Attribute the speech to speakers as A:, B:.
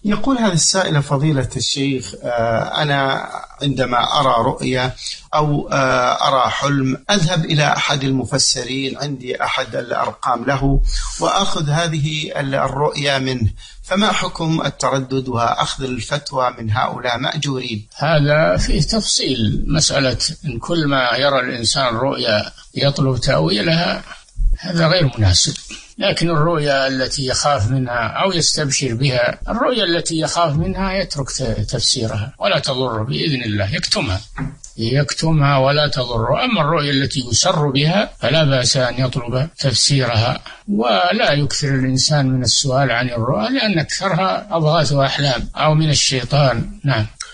A: يقول هذا السائل: فضيلة الشيخ، أنا عندما أرى رؤيا أو أرى حلم أذهب إلى أحد المفسرين، عندي أحد الأرقام له وأخذ هذه الرؤيا منه، فما حكم التردد وأخذ الفتوى من هؤلاء مأجورين؟
B: هذا فيه تفصيل. مسألة إن كل ما يرى الإنسان رؤيا يطلب تأويلها هذا غير مناسب. لكن الرؤيا التي يخاف منها أو يستبشر بها، الرؤيا التي يخاف منها يترك تفسيرها ولا تضر بإذن الله، يكتمها ولا تضر. أما الرؤيا التي يسر بها فلا بأس أن يطلب تفسيرها، ولا يكثر الإنسان من السؤال عن الرؤى، لأن أكثرها أضغاث أحلام أو من الشيطان. نعم.